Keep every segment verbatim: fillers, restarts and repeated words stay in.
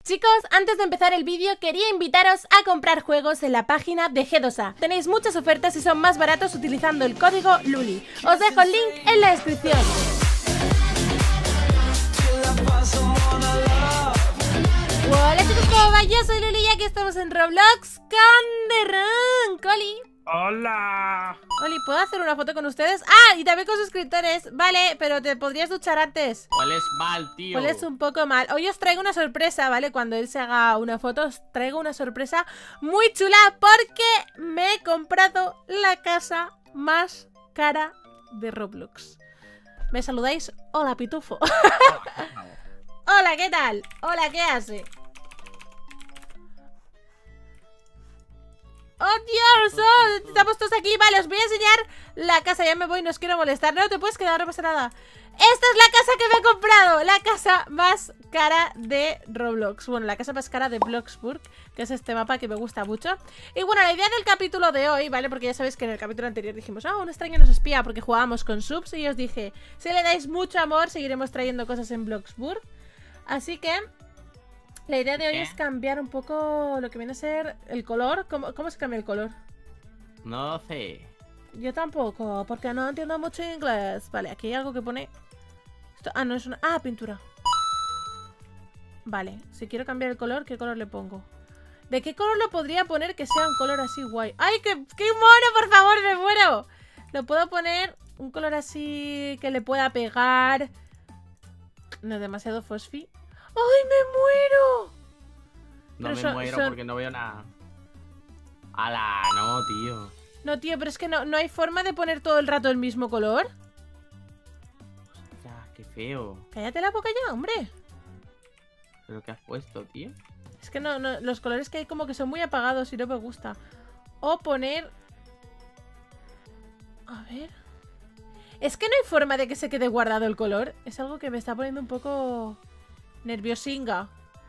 Chicos, antes de empezar el vídeo quería invitaros a comprar juegos en la página de G dos A. Tenéis muchas ofertas y son más baratos utilizando el código Luli. Os dejo el link en la descripción. Hola chicos, ¿cómo va? Yo soy Luli y aquí estamos en Roblox con The Run. Coli. ¡Hola! Oli, ¿puedo hacer una foto con ustedes? ¡Ah! Y también con suscriptores. Vale, pero te podrías duchar antes. Hueles mal, tío. Hueles un poco mal. Hoy os traigo una sorpresa, ¿vale? Cuando él se haga una foto os traigo una sorpresa muy chula porque me he comprado la casa más cara de Roblox. ¿Me saludáis? Hola, pitufo. Hola, ¿qué tal? Hola, ¿qué hace? ¡Oh, Dios! Oh, estamos todos aquí. Vale, os voy a enseñar la casa. Ya me voy, no os quiero molestar. No te puedes quedar, no pasa nada. Esta es la casa que me he comprado. La casa más cara de Roblox. Bueno, la casa más cara de Bloxburg, que es este mapa que me gusta mucho. Y bueno, la idea del capítulo de hoy, ¿vale? Porque ya sabéis que en el capítulo anterior dijimos, ah, oh, un extraño nos espía porque jugábamos con subs. Y os dije, si le dais mucho amor, seguiremos trayendo cosas en Bloxburg. Así que la idea de hoy ¿Qué? es cambiar un poco lo que viene a ser el color. ¿Cómo, cómo se cambia el color? No sé. Yo tampoco, porque no entiendo mucho inglés. Vale, aquí hay algo que pone... Esto... Ah, no es una... Ah, pintura. Vale, si quiero cambiar el color, ¿qué color le pongo? ¿De qué color lo podría poner que sea un color así guay? ¡Ay, qué, qué mono, por favor, me muero! Lo puedo poner un color así que le pueda pegar. No es demasiado fosfi. ¡Ay, me muero! No Pero me son- muero son- porque no veo nada. ¡Hala! No, tío. No, tío, pero es que no, no hay forma de poner todo el rato el mismo color. Ya, qué feo. Cállate la boca ya, hombre. ¿Pero qué has puesto, tío? Es que no, no, los colores que hay como que son muy apagados y no me gusta. O poner... A ver... Es que no hay forma de que se quede guardado el color. Es algo que me está poniendo un poco... nerviosinga.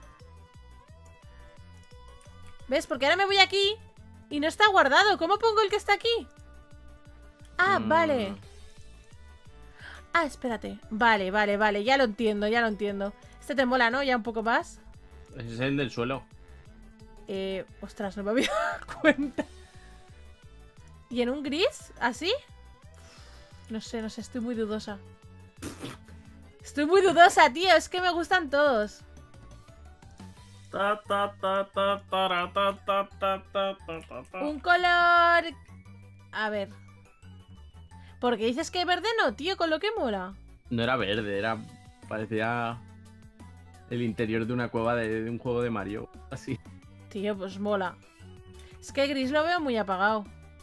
¿Ves? Porque ahora me voy aquí y no está guardado. ¿Cómo pongo el que está aquí? Ah, Mm. vale. Ah, espérate. Vale, vale, vale. Ya lo entiendo, ya lo entiendo. Este te mola, ¿no? Ya un poco más. Ese es el del suelo. Eh, ostras, no me había dado cuenta. ¿Y en un gris? ¿Así? No sé, no sé, estoy muy dudosa. Estoy muy dudosa, tío. Es que me gustan todos. Ta, ta, ta, ta, tara, ta, ta, ta, ta, ta, ta, ta. Un color... A ver. Porque dices que verde no, tío, con lo que mola. No era verde, era... Parecía... el interior de una cueva de, de un juego de Mario. Así. Tío, pues mola. Es que el gris lo veo muy apagado.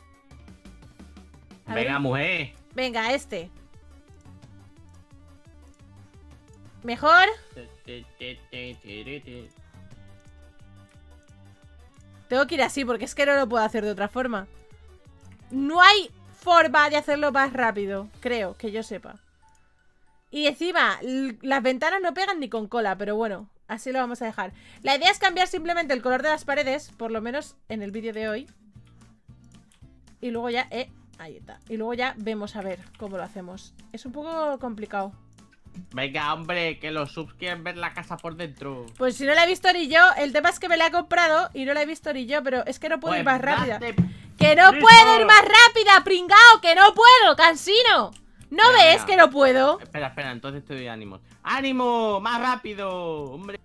A Venga, ver. mujer. Venga, este. ¿Mejor? Tengo que ir así porque es que no lo puedo hacer de otra forma. No hay forma de hacerlo más rápido, creo, que yo sepa. Y encima, l- las ventanas no pegan ni con cola, pero bueno, así lo vamos a dejar. La idea es cambiar simplemente el color de las paredes, por lo menos en el vídeo de hoy. Y luego ya, eh, ahí está. Y luego ya vemos a ver cómo lo hacemos. Es un poco complicado. Venga, hombre, que los subs quieren ver la casa por dentro. Pues si no la he visto ni yo, el tema es que me la he comprado y no la he visto ni yo, pero es que no puedo ir más Pues rápida. date- ¡Que no ¡Listo! puedo ir más rápida, pringao! ¡Que no puedo, cansino! ¿No Venga, ves venga. que no puedo? Espera, espera, entonces te doy ánimos. ¡Ánimo! ¡Más rápido! Hombre.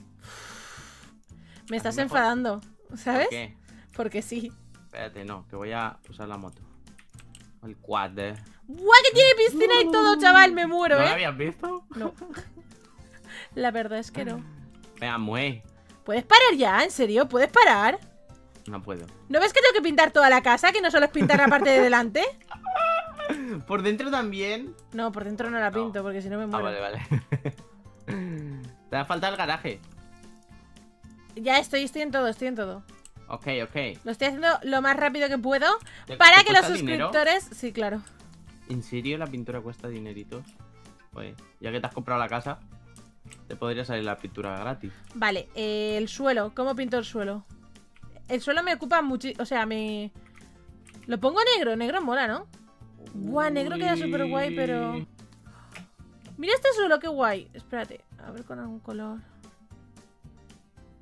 Me estás mejor. enfadando, ¿sabes? ¿Por qué? Porque sí. Espérate, no, que voy a usar la moto. El quad, eh. ¡Guau, que tiene piscina y todo, chaval! Me muero, ¿No lo ¿eh? habías visto? No. La verdad es que no. Venga, mueve. ¿Puedes parar ya? ¿En serio? ¿Puedes parar? No puedo. ¿No ves que tengo que pintar toda la casa? ¿Que no solo es pintar la parte de delante? ¿Por dentro también? No, por dentro no la No. pinto porque si no me Ah, muero. vale, vale. Te da falta el garaje. Ya estoy, estoy en todo, estoy en todo. Ok, ok. Lo estoy haciendo lo más rápido que puedo ¿Te- para te que los cuesta dinero? suscriptores... Sí, claro. ¿En serio la pintura cuesta dineritos? Pues, ya que te has comprado la casa, te podría salir la pintura gratis. Vale, eh, el suelo. ¿Cómo pinto el suelo? El suelo me ocupa mucho... O sea, me... Lo pongo negro. Negro mola, ¿no? Buah, negro queda súper guay, pero... Mira este suelo, qué guay. Espérate, a ver con algún color.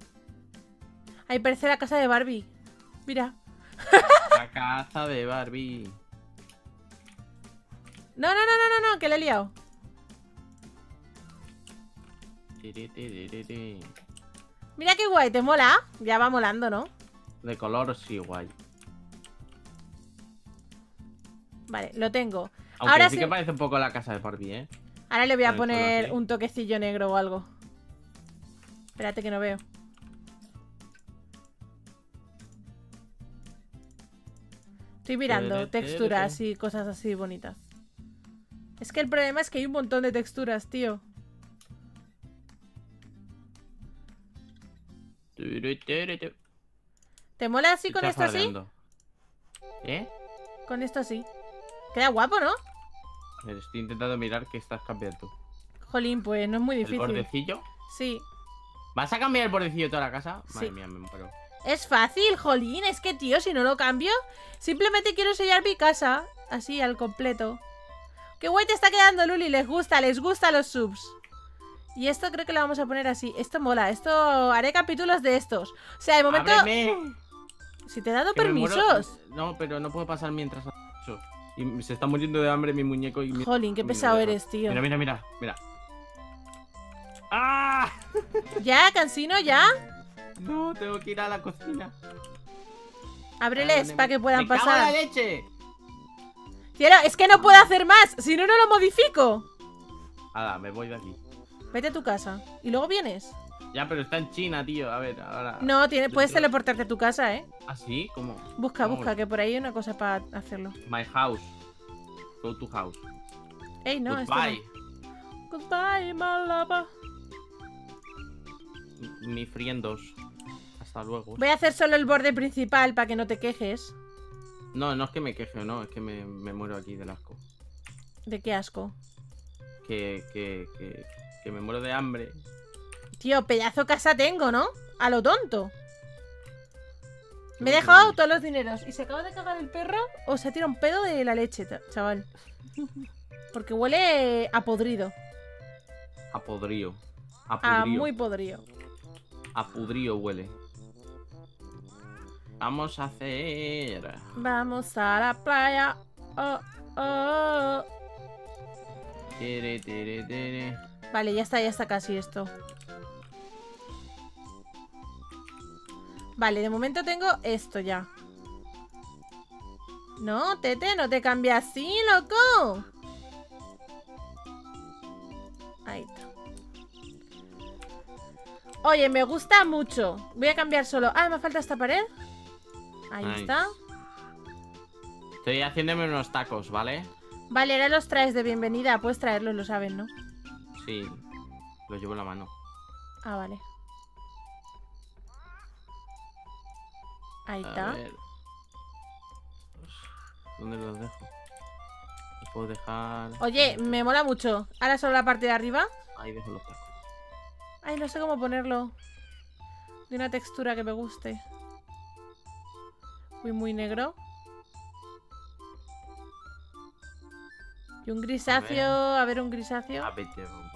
Ahí parece la casa de Barbie. Mira. La casa de Barbie. No, no, no, no, no, no, que le he liado. Tiri, tiri, tiri. Mira qué guay, ¿te mola? Ya va molando, ¿no? De color sí, guay. Vale, lo tengo. Aunque Ahora sí, sí que parece un poco la casa de Barbie, ¿eh? Ahora le voy a Con el poner color, ¿sí? un toquecillo negro o algo. Espérate que no veo. Estoy mirando texturas y cosas así bonitas. Es que el problema es que hay un montón de texturas, tío. ¿Te mola así con esto así? Chafardeando. ¿Eh? Con esto así. Queda guapo, ¿no? A ver, estoy intentando mirar qué estás cambiando. Jolín, pues no es muy ¿El difícil. bordecillo? Sí. ¿Vas a cambiar el bordecillo de toda la casa? Sí. Madre mía, me muero. Es fácil, jolín. Es que, tío, si no lo cambio, simplemente quiero sellar mi casa. Así, al completo. Qué guay te está quedando, Luli. Les gusta, les gusta los subs. Y esto creo que lo vamos a poner así. Esto mola. Esto haré capítulos de estos. O sea, de momento... ¡Ábreme! Si te he dado Que me muero- permisos. No, pero no puedo pasar mientras eso. Y se está muriendo de hambre mi muñeco y mi... Jolín, qué mi pesado oreja. eres, tío. Mira, mira, mira, mira. ¡Ah! Ya, Cansino, ya. No, tengo que ir a la cocina. Ábreles para que puedan ¡Me cago en pasar. la leche! Cielo, es que no puedo hacer más. Si no, no lo modifico. Hala, me voy de aquí. Vete a tu casa. Y luego vienes. Ya, pero está en China, tío. A ver, ahora... No, tiene, puedes Yo- teleportarte a tu casa, ¿eh? ¿Ah, sí? ¿Cómo? Busca, ¿Cómo? busca, que por ahí hay una cosa para hacerlo. My house. Go to house. Ey, no, esto Goodbye. no. Goodbye, my lover. Mi friendos. Hasta luego. Voy a hacer solo el borde principal para que no te quejes. No, no es que me queje, no. Es que me, me muero aquí del asco. De qué asco. Que, que, que, que me muero de hambre. Tío, pedazo casa tengo, ¿no? A lo tonto. Me he dejado todos los dineros. ¿Y se acaba de cagar el perro o se tira un pedo de la leche, ta- chaval? Porque huele a podrido. A podrío. A A pudrío. muy podrido. A pudrío huele. Vamos a hacer... Vamos a la playa. Oh, oh. Tere, tere, tere. Vale, ya está, ya está casi esto. Vale, de momento tengo esto ya. No, Tete, no te cambias así, loco. Ahí está. Oye, me gusta mucho. Voy a cambiar solo. Ah, me falta esta pared. Ahí Nice. está. Estoy haciéndome unos tacos, ¿vale? Vale, ahora los traes de bienvenida. Puedes traerlos, lo saben, ¿no? Sí. Los llevo en la mano. Ah, vale. Ahí A está. ver. ¿Dónde los dejo? Los puedo dejar... Oye, me mola mucho. Ahora solo la parte de arriba. Ahí dejo los tacos. Ay, no sé cómo ponerlo. De una textura que me guste. Muy, muy negro. Y un grisáceo. A ver, un grisáceo. A veinte Robux.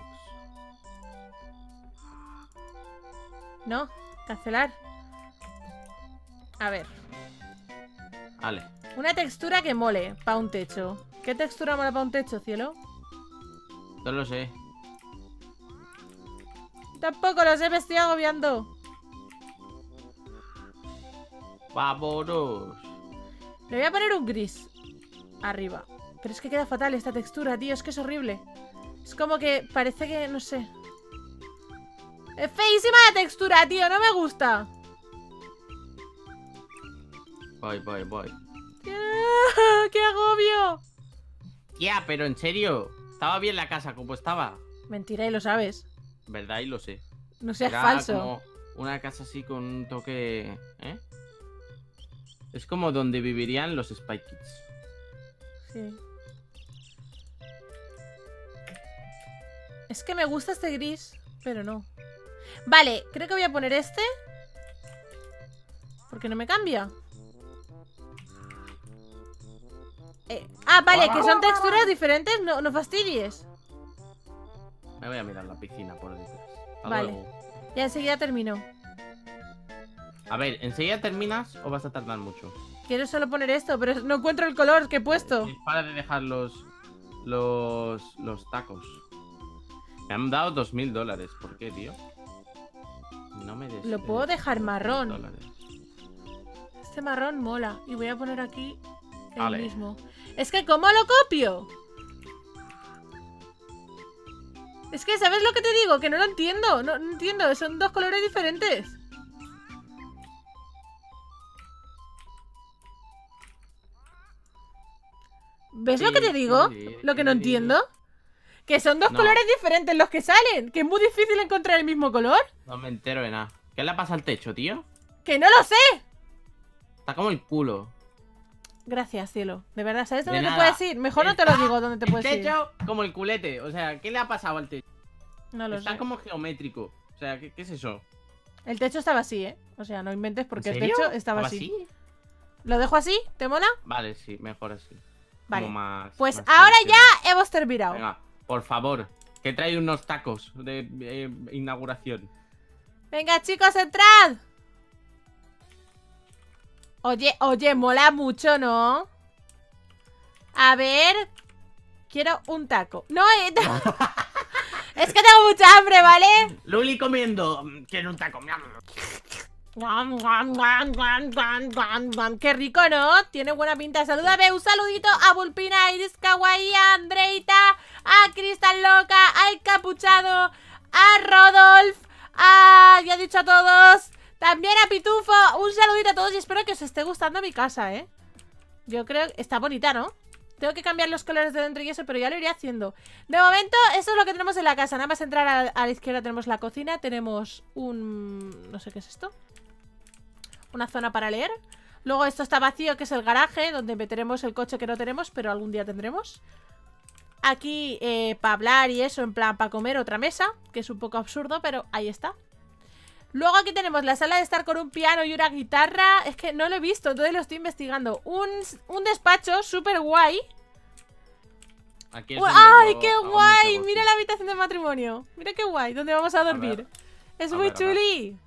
No, cancelar. A ver. Vale. Una textura que mole para un techo. ¿Qué textura mola para un techo, cielo? No lo sé. Tampoco lo sé, me estoy agobiando. ¡Vámonos! Le voy a poner un gris arriba. Pero es que queda fatal esta textura, tío. Es que es horrible. Es como que parece que, no sé. Es feísima la textura, tío. No me gusta. Voy, voy, voy. ¡Ah! ¡Qué agobio! Ya, pero en serio. Estaba bien la casa como estaba. Mentira, y lo sabes. ¿Verdad? Y lo sé. No seas Era falso. como una casa así con un toque... ¿Eh? Es como donde vivirían los Spy Kids. Sí. Es que me gusta este gris, pero no. Vale, creo que voy a poner este. Porque no me cambia. Eh, ah, vale, que son texturas diferentes. No, no fastidies. Me voy a mirar la piscina por detrás. Hasta Vale. luego. Ya enseguida termino. A ver, ¿enseguida terminas o vas a tardar mucho? Quiero solo poner esto, pero no encuentro el color que he puesto. Es para de dejar los, los, los tacos. Me han dado dos mil dólares. ¿Por qué, tío? No me des. Lo puedo dejar marrón. Dólares. Este marrón mola. Y voy a poner aquí el Vale. mismo. Es que, ¿cómo lo copio? Es que, ¿sabes lo que te digo? Que no lo entiendo. No, no entiendo. Son dos colores diferentes. ¿Ves lo que te digo? Lo que no entiendo. Que son dos No. colores diferentes los que salen. Que es muy difícil encontrar el mismo color. No me entero de nada. ¿Qué le pasa al techo, tío? ¡Que no lo sé! Está como el culo. Gracias, cielo. De verdad, ¿sabes De dónde te nada. puedes ir? Mejor no te lo Está digo dónde te el puedes ir. techo como el culete. O sea, ¿qué le ha pasado al techo? No lo Está sé. como geométrico. O sea, ¿qué, qué es eso? El techo estaba así, ¿eh? O sea, no inventes porque ¿En el serio? techo estaba ¿Estaba así. así? ¿Lo dejo así? ¿Te mola? Vale, sí, mejor así. Vale. Como más, Pues más ahora tradicional. ya hemos terminado. Venga, por favor, que trae unos tacos de eh, inauguración. Venga, chicos, entrad. Oye, oye, mola mucho, ¿no? A ver. Quiero un taco. No, eh, es que tengo mucha hambre, ¿vale? Luli comiendo. Quiero un taco. Guam, guam, guam, guam, guam, guam, guam. Qué rico, ¿no? Tiene buena pinta. Salúdame, un saludito a Vulpina, a Iris Kawaii, a Andreita, a Cristal Loca, al Capuchado, a Rodolf, a... ya he dicho a todos. También a Pitufo. Un saludito a todos y espero que os esté gustando mi casa, ¿eh? Yo creo que está bonita, ¿no? Tengo que cambiar los colores de dentro y eso, pero ya lo iré haciendo. De momento, eso es lo que tenemos en la casa. Nada más entrar a, a la izquierda tenemos la cocina. Tenemos un... no sé qué es esto. Una zona para leer. Luego esto está vacío, que es el garaje, donde meteremos el coche que no tenemos, pero algún día tendremos. Aquí, eh, para hablar y eso, en plan, para comer, otra mesa, que es un poco absurdo, pero ahí está. Luego aquí tenemos la sala de estar con un piano y una guitarra. Es que no lo he visto, entonces lo estoy investigando. Un, un despacho súper guay. Aquí es Uy, donde ¡ay, yo qué hago mis guay! negocios. Mira la habitación de matrimonio. Mira qué guay, donde vamos a dormir. ver, es a muy ver, a ver. chuli.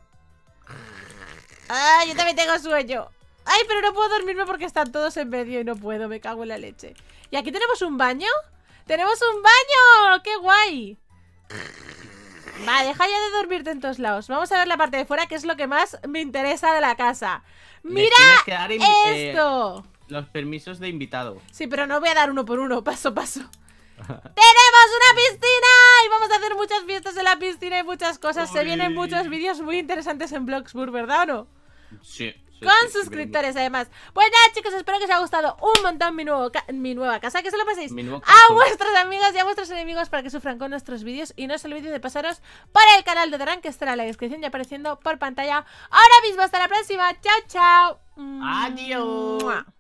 ¡Ay, yo también tengo sueño! ¡Ay, pero no puedo dormirme porque están todos en medio y no puedo! Me cago en la leche. ¿Y aquí tenemos un baño? ¡Tenemos un baño! ¡Qué guay! Va, deja ya de dormirte en todos lados. Vamos a ver la parte de fuera, que es lo que más me interesa de la casa. Les ¡Mira tienes que dar invi- eh, esto! los permisos de invitado. Sí, pero no voy a dar uno por uno, paso a paso. ¡Tenemos una piscina! Y vamos a hacer muchas fiestas en la piscina y muchas cosas. Se Uy. vienen muchos vídeos muy interesantes en Bloxburg, ¿verdad o no? Sí. sí, Con sí, sí, suscriptores además. Pues nada, chicos, espero que os haya gustado un montón mi, nuevo ca- mi nueva casa. Que se lo paséis Mi nuevo a caso. vuestros amigos y a vuestros enemigos para que sufran con nuestros vídeos. Y no os olvidéis de pasaros por el canal de Doran, que estará en la descripción y apareciendo por pantalla ahora mismo. Hasta la próxima. Chao, chao. Adiós. Mua.